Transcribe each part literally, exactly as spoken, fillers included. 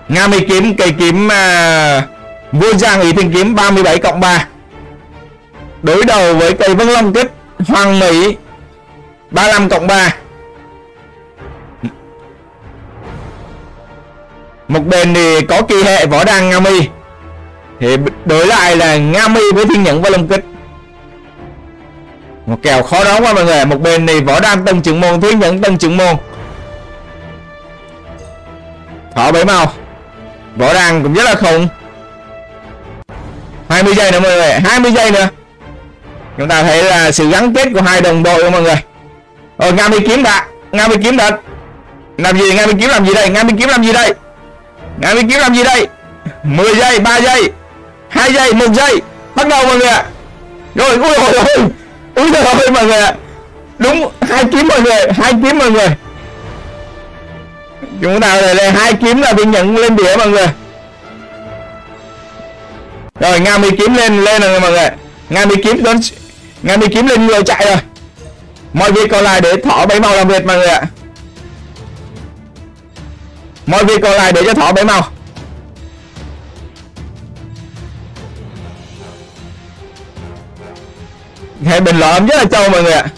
Nga Mi Kiếm cây kiếm uh, vua Giang Ý Thiên Kiếm ba mươi bảy cộng ba đối đầu với cây Vân Long Kích Hoàng Mỹ ba mươi lăm cộng ba. Một bên thì có kỳ hệ Võ Đăng Nga Mi, thì đối lại là Nga Mi với Thiên Nhẫn Vân Long Kích. Một kèo khó đoán quá mọi người. Một bên thì Võ Đăng Tân Trưởng Môn, Thiên Nhẫn Tân Trưởng Môn. Thỏ bảy màu Võ Đăng cũng rất là khủng. Hai mươi giây nữa mọi người, hai mươi giây nữa. Chúng ta thấy là sự gắn kết của hai đồng đội mọi người. Rồi Nga Mi Kiếm đã, Nga Mi Kiếm đã làm gì? Nga Mi Kiếm làm gì đây? Nga Mi Kiếm làm gì đây? Nga Mi Kiếm làm gì đây? Mười giây, ba giây, hai giây, một giây, bắt đầu mọi người ạ. Rồi, ui ôi ôi, ui trời ơi mọi người ạ. Đúng, hai kiếm mọi người, hai kiếm mọi người. Chúng ta đây là hai kiếm là bị nhận lên đĩa mọi người. Rồi Nga Mi Kiếm lên lên rồi mọi người. Nga Mi Kiếm đón, Nga Mi Kiếm lên ngựa chạy rồi. Mọi việc còn lại để Thỏ bảy màu làm việc mọi người ạ. Mọi việc còn lại để cho Thỏ bảy màu. Hệ bình luận rất là trâu mọi người ạ.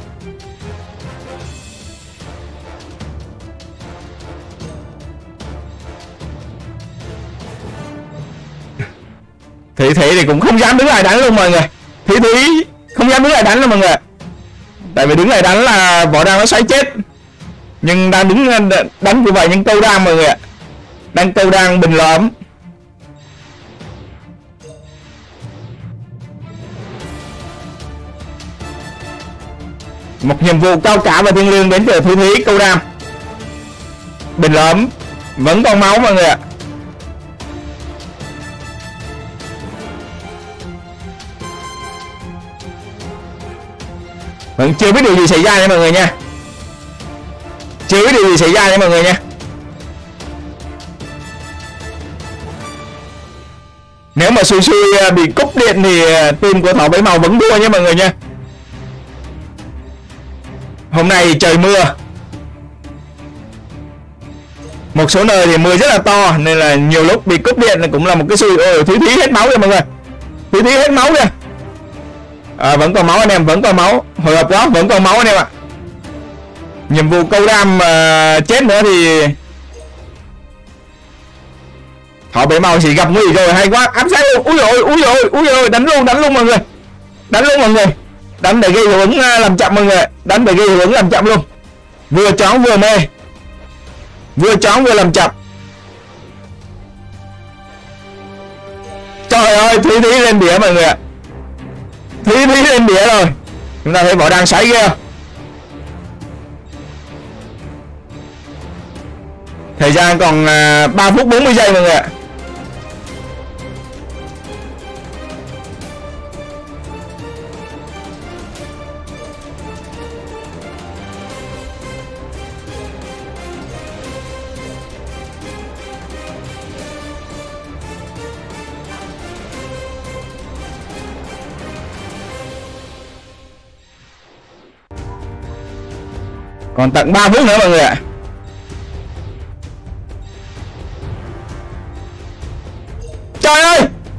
Thủy Thủy thì cũng không dám đứng lại đánh luôn mọi người. Thủy Thủy không dám đứng lại đánh luôn mọi người. Tại vì đứng lại đánh là Võ Đăng nó xoáy chết. Nhưng đang đứng đánh như vậy nhưng câu đang mọi người ạ. Đang câu đang bình lõm. Một nhiệm vụ cao cả và thiêng liêng đến từ Thủy Thủy câu đam. Bình lõm vẫn còn máu mọi người ạ. Vẫn chưa biết điều gì xảy ra nha mọi người nha. Chưa biết điều gì xảy ra nha mọi người nha. Nếu mà xui xui bị cúp điện thì team của Thỏ bảy màu vẫn đua nha mọi người nha. Hôm nay trời mưa. Một số nơi thì mưa rất là to nên là nhiều lúc bị cúp điện là cũng là một cái xui. Ôi Thúy Thúy hết máu rồi mọi người. Thúy Thúy hết máu kìa. À, vẫn còn máu anh em, vẫn còn máu. Hồi hộp đó, vẫn còn máu anh em ạ. Nhiệm vụ câu đam uh, chết nữa thì Thỏ bảy màu chỉ gặp nguy rồi. Hay quá, áp sát luôn. Úi dồi ôi, úi dồi ôi, úi dồi đánh luôn, đánh luôn mọi người. Đánh luôn mọi người. Đánh để gây hiệu ứng làm chậm mọi người. Đánh để gây hiệu ứng làm chậm luôn. Vừa chón vừa mê. Vừa chón vừa làm chậm. Trời ơi, Thúy Thúy lên đĩa mọi người ạ. Thúy Thúy lên đĩa rồi. Chúng ta thấy Võ Đăng xoáy ghê. Thời gian còn uh, ba phút bốn mươi giây mọi người ạ. Còn tận ba phút nữa mọi người ạ. Trời ơi,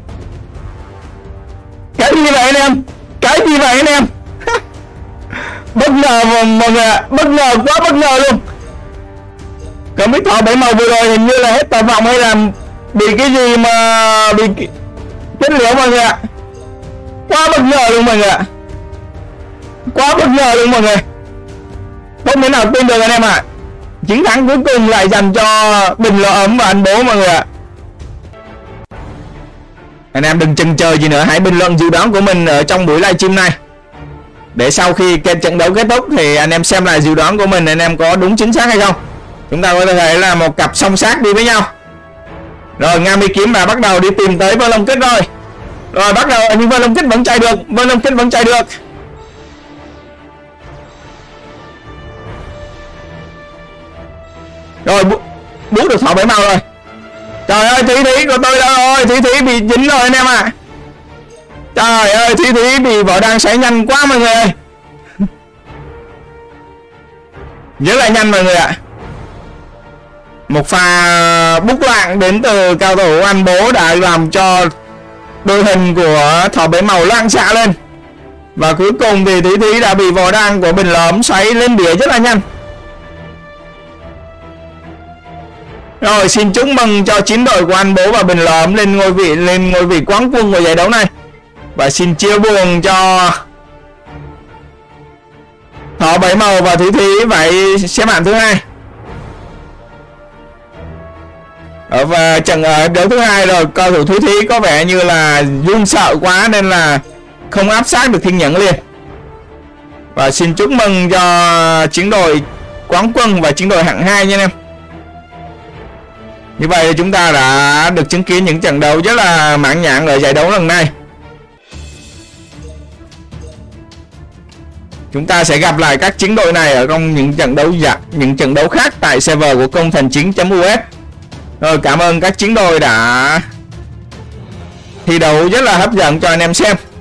cái gì vậy anh em? Cái gì vậy anh em? Bất ngờ mọi người ạ. Bất ngờ, quá bất ngờ luôn. Còn biết Thỏ bảy màu vừa rồi hình như là hết tà vọng hay là bị cái gì mà bị chết liễu mọi người ạ. Quá bất ngờ luôn mọi người ạ. Quá bất ngờ luôn mọi người. Không thể nào tin được anh em ạ. À. Chiến thắng cuối cùng lại dành cho Bình Lò Ấm và anh Bố mọi người ạ. À. Anh em đừng chần chờ gì nữa, hãy bình luận dự đoán của mình ở trong buổi livestream này. Để sau khi trận đấu kết thúc thì anh em xem lại dự đoán của mình, anh em có đúng chính xác hay không. Chúng ta có thể là một cặp song sát đi với nhau. Rồi Nga Mi Kiếm và bắt đầu đi tìm tới Vân Long Kích rồi. Rồi bắt đầu, nhưng Vân Long Kích vẫn chạy được, Vân Long Kích vẫn chạy được. Rồi bú được Thỏ bảy màu rồi. Trời ơi Thủy Thủy của tôi đâu rồi? Thủy Thủy bị dính rồi anh em ạ. À. Trời ơi Thủy Thủy bị Võ Đăng xoáy nhanh quá mọi người ơi. Rất là nhanh mọi người ạ. À. Một pha bút loạn đến từ cao thủ Anh Bố đã làm cho đội hình của Thỏ Bảy Màu loạn xạ lên. Và cuối cùng thì Thúy Thúy đã bị vỏ đăng của Bình Lõm xoáy lên đĩa rất là nhanh. Rồi xin chúc mừng cho chín đội của Anh Bố và Bình Lõm lên ngôi vị lên ngôi vị quán quân của giải đấu này. Và xin chia buồn cho Thỏ Bảy Màu và Thúy Thúy phải xếp hạng thứ hai. Ở và trận ở đấu thứ hai rồi, cầu thủ Thúy Thúy có vẻ như là run sợ quá nên là không áp sát được Thiên Nhẫn liền. Và xin chúc mừng cho chiến đội quán quân và chiến đội hạng hai nha anh em. Như vậy chúng ta đã được chứng kiến những trận đấu rất là mãn nhãn ở giải đấu lần này. Chúng ta sẽ gặp lại các chiến đội này ở trong những trận đấu dạ, những trận đấu khác tại server của công thành chiến chấm u ét. Rồi, cảm ơn các chiến đội đã thi đấu rất là hấp dẫn cho anh em xem.